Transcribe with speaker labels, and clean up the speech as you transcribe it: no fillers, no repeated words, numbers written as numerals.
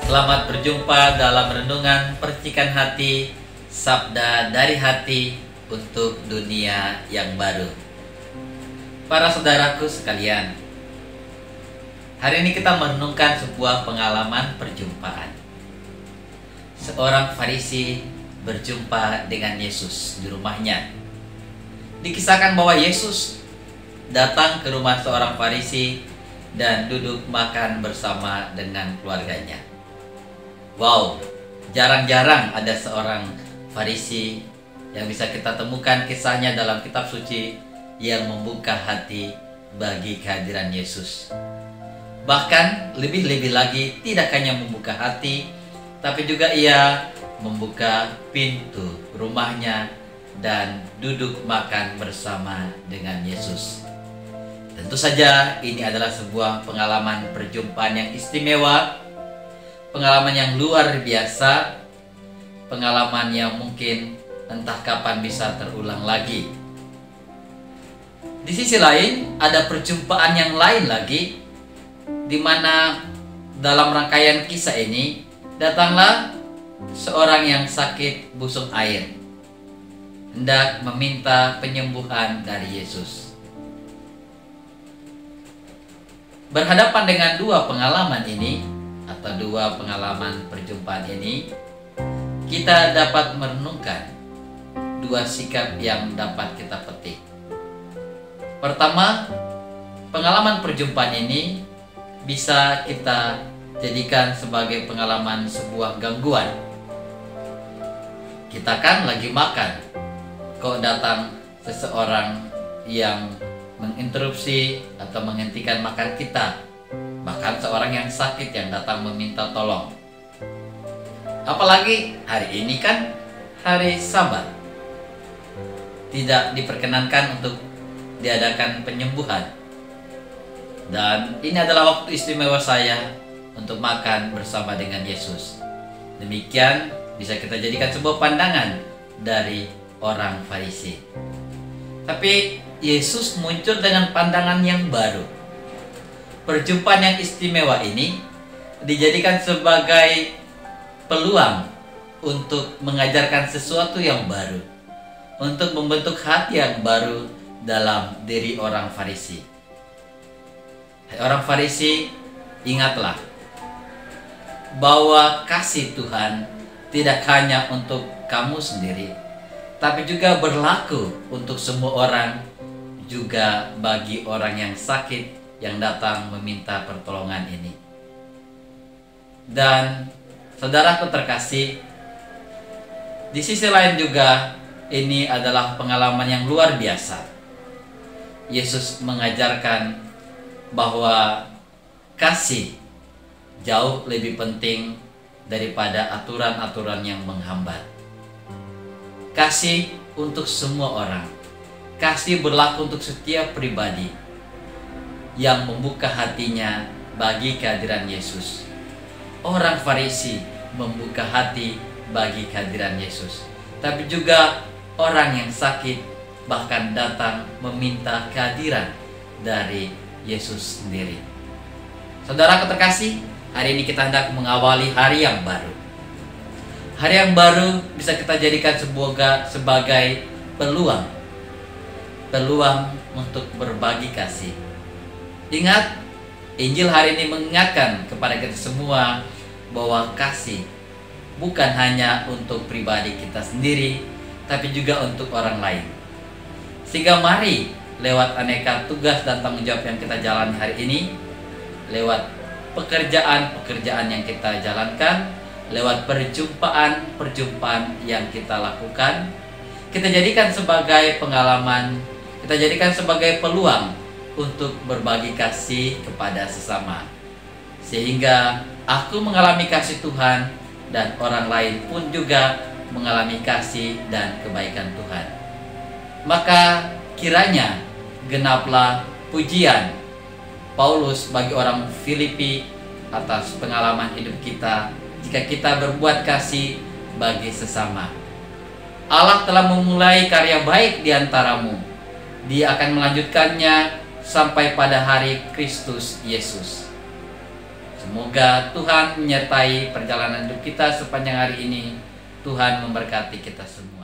Speaker 1: Selamat berjumpa dalam renungan percikan hati, sabda dari hati untuk dunia yang baru. Para saudaraku sekalian, hari ini kita merenungkan sebuah pengalaman perjumpaan. Seorang Farisi berjumpa dengan Yesus di rumahnya. Dikisahkan bahwa Yesus datang ke rumah seorang Farisi dan duduk makan bersama dengan keluarganya. Wow, jarang-jarang ada seorang Farisi yang bisa kita temukan kisahnya dalam kitab suci yang membuka hati bagi kehadiran Yesus. Bahkan lebih-lebih lagi, tidak hanya membuka hati, tapi juga ia membuka pintu rumahnya dan duduk makan bersama dengan Yesus. Tentu saja ini adalah sebuah pengalaman perjumpaan yang istimewa, pengalaman yang luar biasa, pengalaman yang mungkin entah kapan bisa terulang lagi. Di sisi lain, ada perjumpaan yang lain lagi, di mana dalam rangkaian kisah ini datanglah seorang yang sakit busung air, hendak meminta penyembuhan dari Yesus. Berhadapan dengan dua pengalaman ini, atau dua pengalaman perjumpaan ini, kita dapat merenungkan dua sikap yang dapat kita petik. Pertama, pengalaman perjumpaan ini bisa kita jadikan sebagai pengalaman sebuah gangguan. Kita kan lagi makan, kok datang seseorang yang menginterupsi atau menghentikan makan kita. Bahkan seorang yang sakit yang datang meminta tolong. Apalagi hari ini kan hari Sabat, tidak diperkenankan untuk diadakan penyembuhan. Dan ini adalah waktu istimewa saya untuk makan bersama dengan Yesus. Demikian bisa kita jadikan sebuah pandangan dari orang Farisi. Tapi Yesus muncul dengan pandangan yang baru. Perjumpaan yang istimewa ini dijadikan sebagai peluang untuk mengajarkan sesuatu yang baru, untuk membentuk hati yang baru dalam diri orang Farisi. Hai orang Farisi, ingatlah bahwa kasih Tuhan tidak hanya untuk kamu sendiri, tapi juga berlaku untuk semua orang, juga bagi orang yang sakit yang datang meminta pertolongan ini. Dan saudaraku terkasih, di sisi lain juga ini adalah pengalaman yang luar biasa. Yesus mengajarkan bahwa kasih jauh lebih penting daripada aturan-aturan yang menghambat. Kasih untuk semua orang. Kasih berlaku untuk setiap pribadi yang membuka hatinya bagi kehadiran Yesus. Orang Farisi membuka hati bagi kehadiran Yesus, tapi juga orang yang sakit bahkan datang meminta kehadiran dari Yesus sendiri. Saudara terkasih, hari ini kita hendak mengawali hari yang baru. Hari yang baru bisa kita jadikan sebagai peluang untuk berbagi kasih. Ingat, Injil hari ini mengingatkan kepada kita semua bahwa kasih bukan hanya untuk pribadi kita sendiri, tapi juga untuk orang lain. Sehingga mari lewat aneka tugas dan tanggung jawab yang kita jalani hari ini, lewat pekerjaan yang kita jalankan, lewat perjumpaan yang kita lakukan, kita jadikan sebagai pengalaman, kita jadikan sebagai peluang untuk berbagi kasih kepada sesama. Sehingga aku mengalami kasih Tuhan dan orang lain pun juga mengalami kasih dan kebaikan Tuhan. Maka kiranya genaplah pujian Paulus bagi orang Filipi atas pengalaman hidup kita jika kita berbuat kasih bagi sesama. Allah telah memulai karya baik di antaramu. Dia akan melanjutkannya sampai pada hari Kristus Yesus. Semoga Tuhan menyertai perjalanan hidup kita sepanjang hari ini. Tuhan memberkati kita semua.